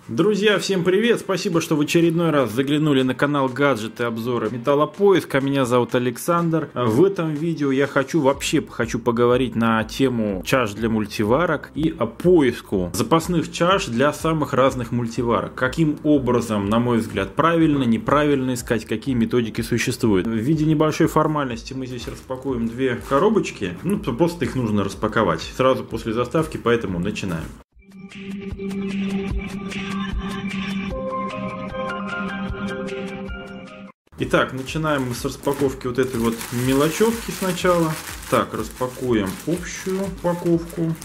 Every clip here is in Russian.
Друзья, всем привет! Спасибо, что в очередной раз заглянули на канал Гаджеты, обзоры, Металлопоиска. Меня зовут Александр. В этом видео я хочу поговорить на тему чаш для мультиварок и о поиску запасных чаш для самых разных мультиварок. Каким образом, на мой взгляд, правильно, неправильно искать, какие методики существуют. В виде небольшой формальности мы здесь распакуем две коробочки. Просто их нужно распаковать сразу после заставки, поэтому начинаем. Итак, начинаем мы с распаковки вот этой вот мелочевки сначала. Так, распакуем общую упаковку.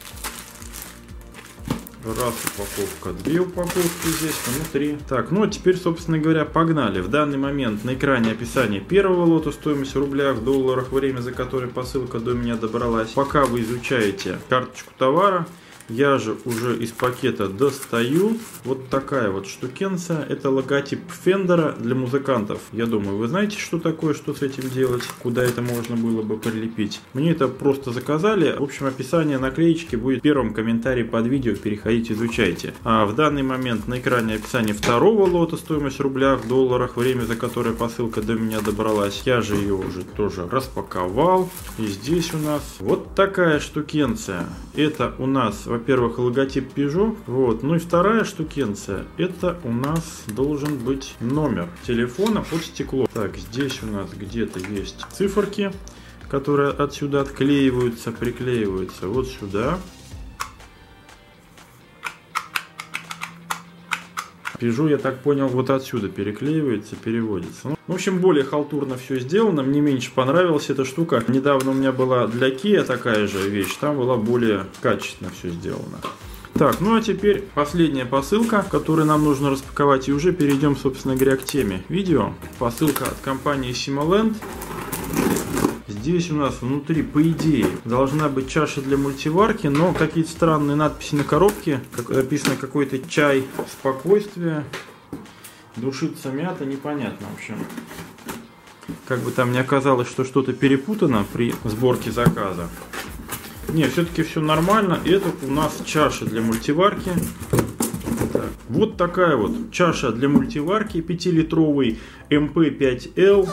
Раз упаковка, две упаковки здесь внутри. Так, ну а теперь, собственно говоря, погнали. В данный момент на экране описание первого лота, стоимость в рублях, долларах, время, за которое посылка до меня добралась. Пока вы изучаете карточку товара, я же уже из пакета достаю вот такая вот штукенция. Это логотип Фендера для музыкантов. Я думаю, вы знаете, что такое, что с этим делать, куда это можно было бы прилепить. Мне это просто заказали. В общем, описание наклеечки будет в первом комментарии под видео. Переходите, изучайте. А в данный момент на экране описание второго лота, стоимость в рублях, долларах, время, за которое посылка до меня добралась. Я же ее уже тоже распаковал. И здесь у нас вот такая штукенция. Это у нас, во-первых, логотип Peugeot. Вот. Ну и вторая штукенция. Это у нас должен быть номер телефона под стекло. Так, здесь у нас где-то есть циферки, которые отсюда отклеиваются, приклеиваются вот сюда. Peugeot, я так понял, вот отсюда переклеивается, переводится. В общем, более халтурно все сделано. Мне меньше понравилась эта штука. Недавно у меня была для Kia такая же вещь. Там была более качественно все сделано. Так, ну а теперь последняя посылка, которую нам нужно распаковать. И уже перейдем, собственно говоря, к теме видео. Посылка от компании Simoland. Здесь у нас внутри, по идее, должна быть чаша для мультиварки, но какие-то странные надписи на коробке. Написано какой-то чай спокойствия. Душится мята, непонятно, в общем. Как бы там ни оказалось, что что-то перепутано при сборке заказа. Не, все-таки все нормально. Это у нас чаша для мультиварки. Так, вот такая вот чаша для мультиварки. 5-литровый MP5L.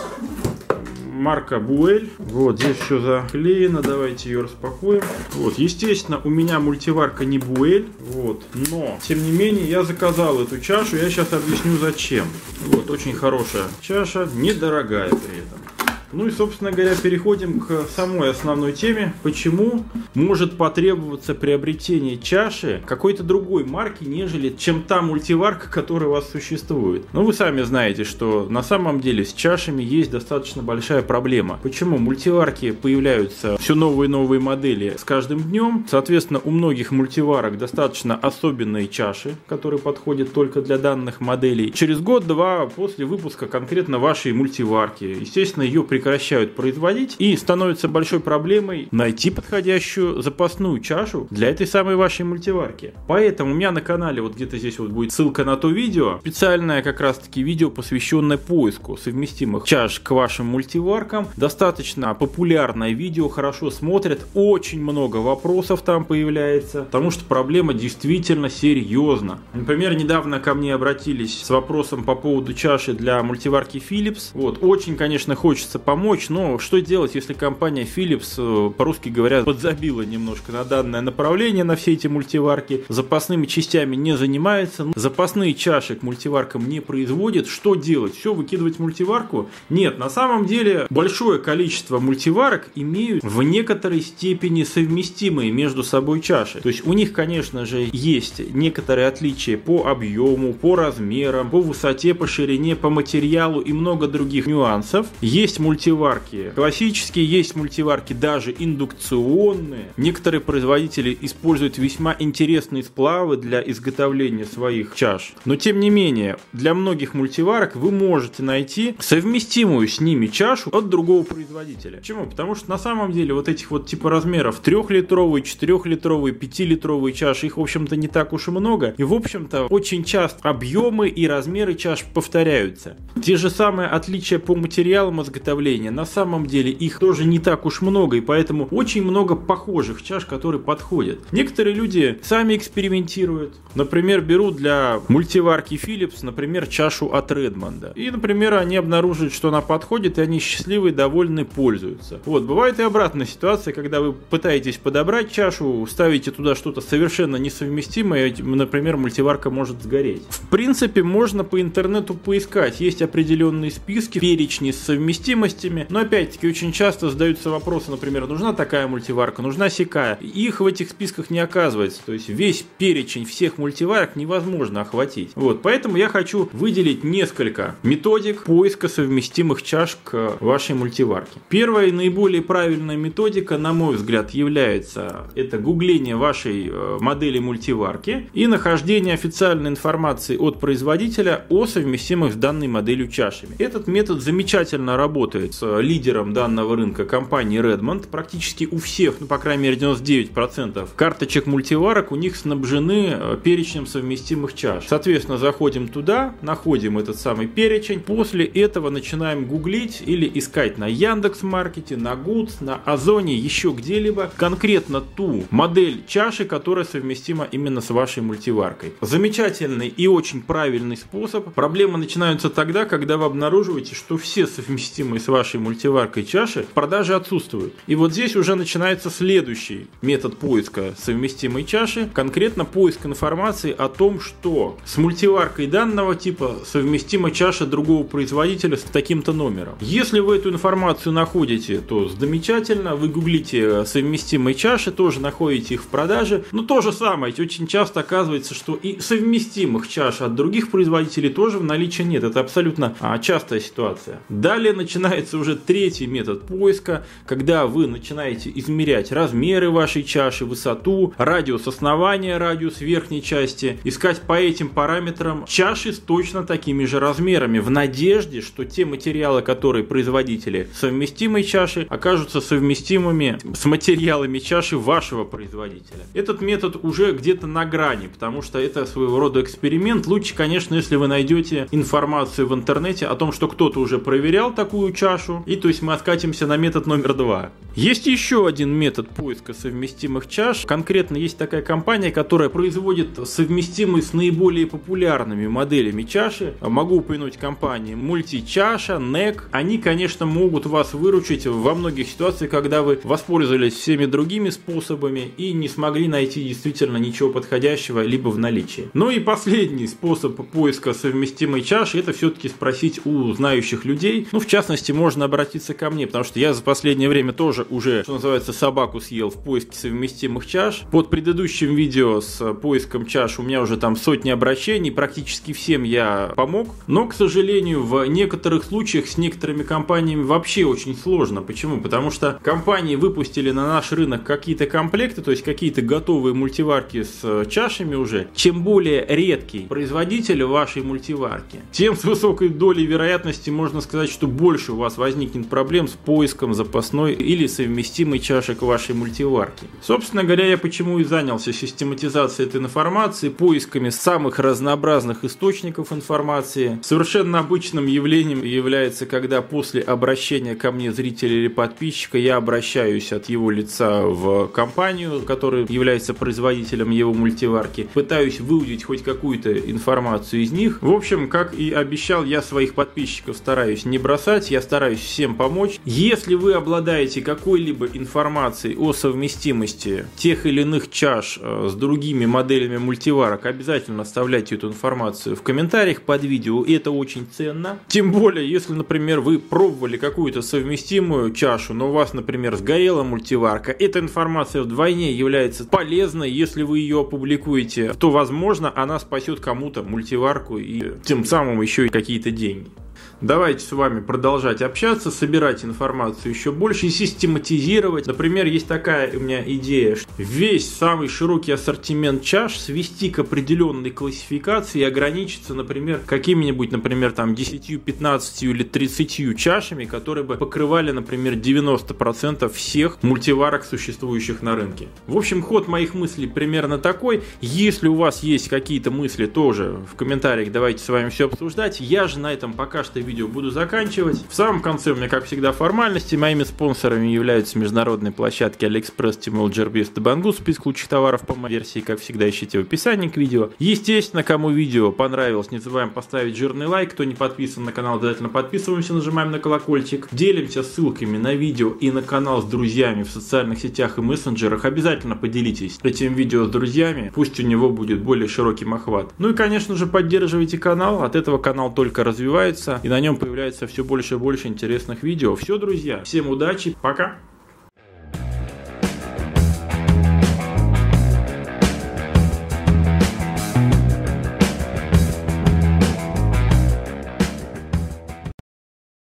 Марка Буэль. Вот, здесь все заклеено. Давайте ее распакуем. Вот, естественно, у меня мультиварка не Буэль. Вот, но, тем не менее, я заказал эту чашу. Я сейчас объясню, зачем. Вот, очень хорошая чаша, недорогая при этом. Ну и, собственно говоря, переходим к самой основной теме. Почему может потребоваться приобретение чаши какой-то другой марки, нежели чем та мультиварка, которая у вас существует? Ну, вы сами знаете, что на самом деле с чашами есть достаточно большая проблема. Почему? Мультиварки появляются все новые и новые модели с каждым днем. Соответственно, у многих мультиварок достаточно особенные чаши, которые подходят только для данных моделей. Через год-два после выпуска конкретно вашей мультиварки, естественно, ее прекращают производить, и становится большой проблемой найти подходящую запасную чашу для этой самой вашей мультиварки. Поэтому у меня на канале, вот где-то здесь вот будет ссылка на то видео, специальное как раз таки видео, посвященное поиску совместимых чаш к вашим мультиваркам. Достаточно популярное видео, хорошо смотрят, очень много вопросов там появляется, потому что проблема действительно серьезна. Например, недавно ко мне обратились с вопросом по поводу чаши для мультиварки Philips. Вот, очень, конечно, хочется помочь, но что делать, если компания Philips, по-русски говоря, подзабила немножко на данное направление, на все эти мультиварки, запасными частями не занимается, запасные чаши к мультиваркам не производит. Что делать? Все, выкидывать мультиварку? Нет, на самом деле большое количество мультиварок имеют в некоторой степени совместимые между собой чаши. То есть у них, конечно же, есть некоторые отличия по объему, по размерам, по высоте, по ширине, по материалу и много других нюансов. Есть мультиварки классические, есть мультиварки даже индукционные. Некоторые производители используют весьма интересные сплавы для изготовления своих чаш. Но тем не менее, для многих мультиварок вы можете найти совместимую с ними чашу от другого производителя. Почему? Потому что на самом деле вот этих вот типа размеров 3-литровые, 4-литровые, 5-литровые чаши, их в общем-то не так уж и много. И в общем-то очень часто объемы и размеры чаш повторяются. Те же самые отличия по материалам изготовления удивление, на самом деле их тоже не так уж много, и поэтому очень много похожих чаш, которые подходят. Некоторые люди сами экспериментируют. Например, берут для мультиварки Philips, например, чашу от Redmond. И, например, они обнаруживают, что она подходит, и они счастливы, довольны, пользуются. Вот, бывает и обратная ситуация, когда вы пытаетесь подобрать чашу, ставите туда что-то совершенно несовместимое, например, мультиварка может сгореть. В принципе, можно по интернету поискать. Есть определенные списки, перечни с совместимостями, но опять-таки очень часто задаются вопросы, например, нужна такая мультиварка, нужна сякая. Их в этих списках не оказывается, то есть весь перечень всех мультиварок невозможно охватить. Вот, поэтому я хочу выделить несколько методик поиска совместимых чаш к вашей мультиварке. Первая и наиболее правильная методика, на мой взгляд, является это гугление вашей модели мультиварки и нахождение официальной информации от производителя о совместимых с данной моделью чашами. Этот метод замечательно работает с лидером данного рынка компании Redmond. Практически у всех, ну по крайней мере 99% карточек мультиварок у них снабжены перечнем совместимых чаш. Соответственно, заходим туда, находим этот самый перечень, после этого начинаем гуглить или искать на Яндекс.Маркете, на Гудс, на Озоне, еще где-либо конкретно ту модель чаши, которая совместима именно с вашей мультиваркой. Замечательный и очень правильный способ. Проблемы начинаются тогда, когда вы обнаруживаете, что все совместимые с вашей мультиваркой чаши в продаже отсутствуют. И вот здесь уже начинается следующий метод поиска совместимой чаши, конкретно поиск информации о том, что с мультиваркой данного типа совместима чаша другого производителя с таким-то номером. Если вы эту информацию находите, то замечательно, вы гуглите совместимые чаши, тоже находите их в продаже, но то же самое, очень часто оказывается, что и совместимых чаш от других производителей тоже в наличии нет, это абсолютно частая ситуация. Далее начинается уже третий метод поиска, когда вы начинаете измерять размеры вашей чаши, высоту, радиус основания, радиус верхней части, искать по этим параметрам чаши с точно такими же размерами, в надежде, что те материалы, которые производители совместимой чаши, окажутся совместимыми с материалами чаши вашего производителя. Этот метод уже где-то на грани, потому что это своего рода эксперимент. Лучше, конечно, если вы найдете информацию в интернете о том, что кто-то уже проверял такую чашу, и то есть мы откатимся на метод номер 2. Есть еще один метод поиска совместимых чаш. Конкретно есть такая компания, которая производит совместимые с наиболее популярными моделями чаши. Могу упомянуть компании Multichasha, NEC. Они, конечно, могут вас выручить во многих ситуациях, когда вы воспользовались всеми другими способами и не смогли найти действительно ничего подходящего либо в наличии. Ну и последний способ поиска совместимой чаши — это все-таки спросить у знающих людей. Ну, в частности, можно обратиться ко мне, потому что я за последнее время тоже уже, что называется, собаку съел в поиске совместимых чаш. Под предыдущим видео с поиском чаш у меня уже там сотни обращений, практически всем я помог. Но, к сожалению, в некоторых случаях с некоторыми компаниями вообще очень сложно. Почему? Потому что компании выпустили на наш рынок какие-то комплекты, то есть какие-то готовые мультиварки с чашами уже. Чем более редкий производитель вашей мультиварки, тем с высокой долей вероятности можно сказать, что больше у вас возникнет проблем с поиском запасной или совместимой чашек вашей мультиварки. Собственно говоря, я почему и занялся систематизацией этой информации, поисками самых разнообразных источников информации. Совершенно обычным явлением является, когда после обращения ко мне зрителя или подписчика я обращаюсь от его лица в компанию, которая является производителем его мультиварки, пытаюсь выудить хоть какую-то информацию из них. В общем, как и обещал, я своих подписчиков стараюсь не бросать, я стараюсь всем помочь. Если вы обладаете какой-либо информацией о совместимости тех или иных чаш с другими моделями мультиварок, обязательно оставляйте эту информацию в комментариях под видео, и это очень ценно. Тем более, если, например, вы пробовали какую-то совместимую чашу, но у вас, например, сгорела мультиварка, эта информация вдвойне является полезной. Если вы ее опубликуете, то, возможно, она спасет кому-то мультиварку и тем самым еще и какие-то деньги. Давайте с вами продолжать общаться, собирать информацию еще больше и систематизировать. Например, есть такая у меня идея, что весь самый широкий ассортимент чаш свести к определенной классификации и ограничиться, например, какими-нибудь, например, там 10, 15 или 30 чашами, которые бы покрывали, например, 90% всех мультиварок, существующих на рынке. В общем, ход моих мыслей примерно такой. Если у вас есть какие-то мысли, тоже в комментариях давайте с вами все обсуждать. Я же на этом пока что видео буду заканчивать. В самом конце у меня, как всегда, формальности. Моими спонсорами являются международные площадки AliExpress, Tmall, Gearbest и Banggood. Список лучших товаров по моей версии, как всегда, ищите в описании к видео. Естественно, кому видео понравилось, не забываем поставить жирный лайк. Кто не подписан на канал, обязательно подписываемся, нажимаем на колокольчик. Делимся ссылками на видео и на канал с друзьями в социальных сетях и мессенджерах. Обязательно поделитесь этим видео с друзьями. Пусть у него будет более широким охват. Ну и, конечно же, поддерживайте канал. От этого канал только развивается. И на нем появляется все больше и больше интересных видео. Все, друзья. Всем удачи. Пока.